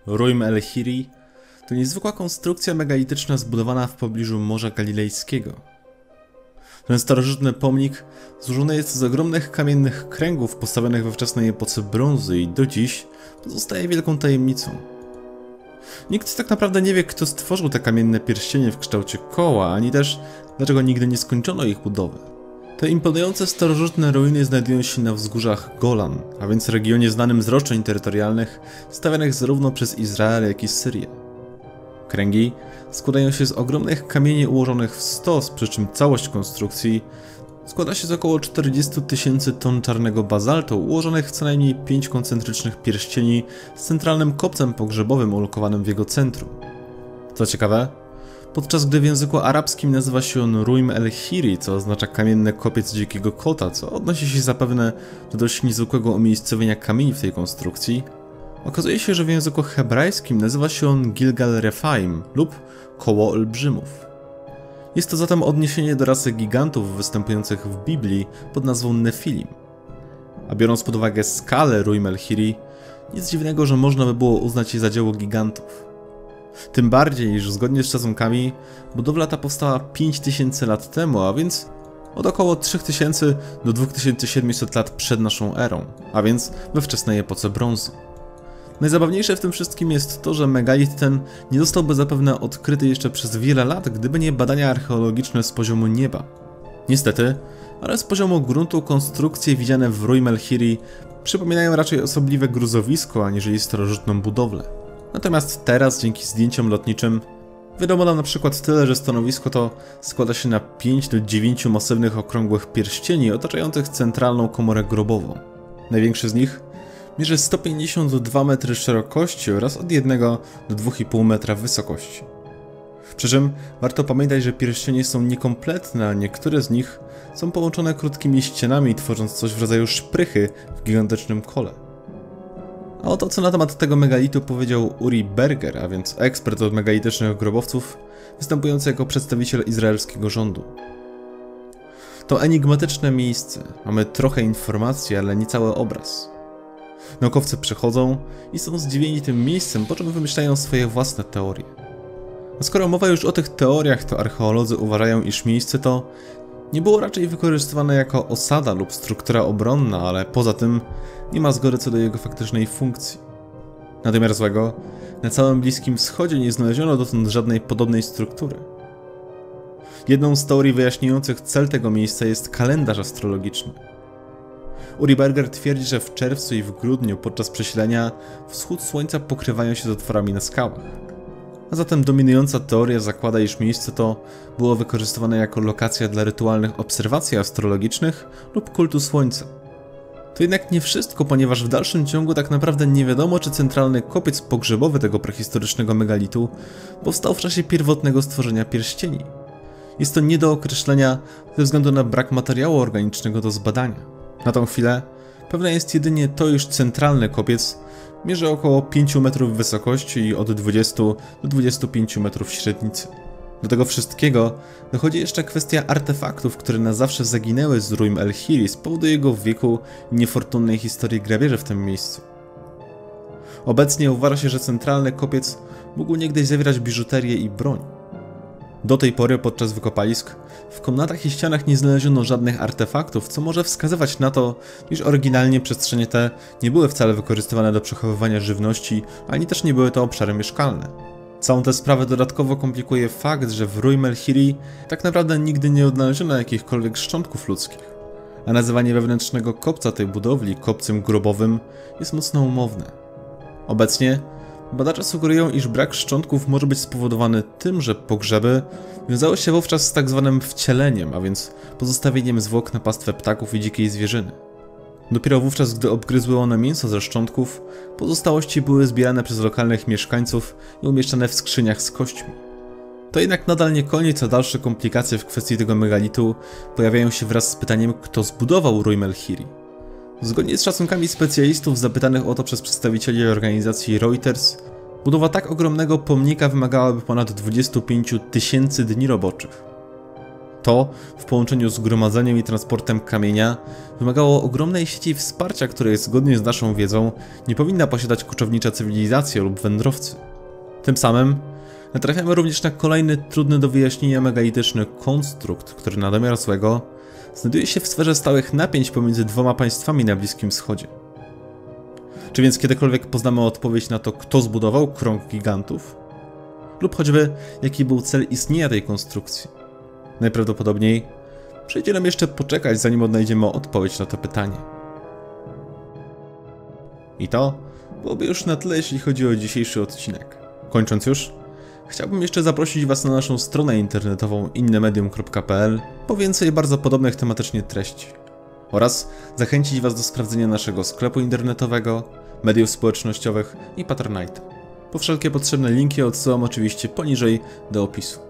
Ruim el-Hiri to niezwykła konstrukcja megalityczna zbudowana w pobliżu Morza Galilejskiego. Ten starożytny pomnik złożony jest z ogromnych kamiennych kręgów postawionych we wczesnej epoce brązu i do dziś pozostaje wielką tajemnicą. Nikt tak naprawdę nie wie, kto stworzył te kamienne pierścienie w kształcie koła, ani też dlaczego nigdy nie skończono ich budowy. Te imponujące starożytne ruiny znajdują się na wzgórzach Golan, a więc regionie znanym z roszczeń terytorialnych stawianych zarówno przez Izrael, jak i Syrię. Kręgi składają się z ogromnych kamieni ułożonych w stos, przy czym całość konstrukcji składa się z około 40 000 ton czarnego bazaltu ułożonych w co najmniej 5 koncentrycznych pierścieni z centralnym kopcem pogrzebowym ulokowanym w jego centrum. Co ciekawe, podczas gdy w języku arabskim nazywa się on Ruim el-Hiri, co oznacza kamienny kopiec dzikiego kota, co odnosi się zapewne do dość niezwykłego umiejscowienia kamieni w tej konstrukcji, okazuje się, że w języku hebrajskim nazywa się on Gilgal Rephaim lub Koło Olbrzymów. Jest to zatem odniesienie do rasy gigantów występujących w Biblii pod nazwą Nefilim. A biorąc pod uwagę skalę Ruim el-Hiri, nic dziwnego, że można by było uznać je za dzieło gigantów. Tym bardziej, iż zgodnie z szacunkami budowla ta powstała 5000 lat temu, a więc od około 3000 do 2700 lat przed naszą erą, a więc we wczesnej epoce brązu. Najzabawniejsze w tym wszystkim jest to, że megalit ten nie zostałby zapewne odkryty jeszcze przez wiele lat, gdyby nie badania archeologiczne z poziomu nieba. Niestety, ale z poziomu gruntu konstrukcje widziane w Ruim el-Hiri przypominają raczej osobliwe gruzowisko, aniżeli starożytną budowlę. Natomiast teraz, dzięki zdjęciom lotniczym, wiadomo nam na przykład tyle, że stanowisko to składa się na 5 do 9 masywnych okrągłych pierścieni otaczających centralną komorę grobową. Największy z nich mierzy 152 metry szerokości oraz od 1 do 2,5 metra wysokości. Przy czym warto pamiętać, że pierścienie są niekompletne, a niektóre z nich są połączone krótkimi ścianami, tworząc coś w rodzaju szprychy w gigantycznym kole. A oto co na temat tego megalitu powiedział Uri Berger, a więc ekspert od megalitycznych grobowców, występujący jako przedstawiciel izraelskiego rządu. To enigmatyczne miejsce, mamy trochę informacji, ale nie cały obraz. Naukowcy przychodzą i są zdziwieni tym miejscem, po czym wymyślają swoje własne teorie. A skoro mowa już o tych teoriach, to archeolodzy uważają, iż miejsce to nie było raczej wykorzystywane jako osada lub struktura obronna, ale poza tym nie ma zgody co do jego faktycznej funkcji. Na domiar złego, na całym Bliskim Wschodzie nie znaleziono dotąd żadnej podobnej struktury. Jedną z teorii wyjaśniających cel tego miejsca jest kalendarz astrologiczny. Uri Berger twierdzi, że w czerwcu i w grudniu podczas przesilenia wschód słońca pokrywają się z otworami na skałach. A zatem dominująca teoria zakłada, iż miejsce to było wykorzystywane jako lokacja dla rytualnych obserwacji astrologicznych lub kultu słońca. To jednak nie wszystko, ponieważ w dalszym ciągu tak naprawdę nie wiadomo, czy centralny kopiec pogrzebowy tego prehistorycznego megalitu powstał w czasie pierwotnego stworzenia pierścieni. Jest to nie do określenia ze względu na brak materiału organicznego do zbadania. Na tą chwilę pewne jest jedynie to, iż centralny kopiec mierzy około 5 metrów wysokości i od 20 do 25 metrów średnicy. Do tego wszystkiego dochodzi jeszcze kwestia artefaktów, które na zawsze zaginęły z Ruim el-Hiri z powodu jego wieku i niefortunnej historii grabieży w tym miejscu. Obecnie uważa się, że centralny kopiec mógł niegdyś zawierać biżuterię i broń. Do tej pory podczas wykopalisk w komnatach i ścianach nie znaleziono żadnych artefaktów, co może wskazywać na to, iż oryginalnie przestrzenie te nie były wcale wykorzystywane do przechowywania żywności, ani też nie były to obszary mieszkalne. Całą tę sprawę dodatkowo komplikuje fakt, że w Ruim el-Hiri tak naprawdę nigdy nie odnaleziono jakichkolwiek szczątków ludzkich, a nazywanie wewnętrznego kopca tej budowli kopcem grobowym jest mocno umowne. Obecnie badacze sugerują, iż brak szczątków może być spowodowany tym, że pogrzeby wiązały się wówczas z tak zwanym wcieleniem, a więc pozostawieniem zwłok na pastwę ptaków i dzikiej zwierzyny. Dopiero wówczas, gdy obgryzły one mięso ze szczątków, pozostałości były zbierane przez lokalnych mieszkańców i umieszczane w skrzyniach z kośćmi. To jednak nadal nie koniec, a dalsze komplikacje w kwestii tego megalitu pojawiają się wraz z pytaniem, kto zbudował Ruim el-Hiri. Zgodnie z szacunkami specjalistów zapytanych o to przez przedstawicieli organizacji Reuters, budowa tak ogromnego pomnika wymagałaby ponad 25 000 dni roboczych. to, w połączeniu z gromadzeniem i transportem kamienia, wymagało ogromnej sieci wsparcia, której zgodnie z naszą wiedzą nie powinna posiadać koczownicza cywilizacja lub wędrowcy. Tym samym natrafiamy również na kolejny trudny do wyjaśnienia megalityczny konstrukt, który na domiar złego znajduje się w sferze stałych napięć pomiędzy dwoma państwami na Bliskim Wschodzie. Czy więc kiedykolwiek poznamy odpowiedź na to, kto zbudował krąg gigantów? Lub choćby, jaki był cel istnienia tej konstrukcji? Najprawdopodobniej przyjdzie nam jeszcze poczekać, zanim odnajdziemy odpowiedź na to pytanie. I to byłoby już na tyle, jeśli chodzi o dzisiejszy odcinek. Kończąc już, chciałbym jeszcze zaprosić Was na naszą stronę internetową innemedium.pl po więcej bardzo podobnych tematycznie treści. Oraz zachęcić Was do sprawdzenia naszego sklepu internetowego, mediów społecznościowych i Patronite'a. Po wszelkie potrzebne linki odsyłam oczywiście poniżej do opisu.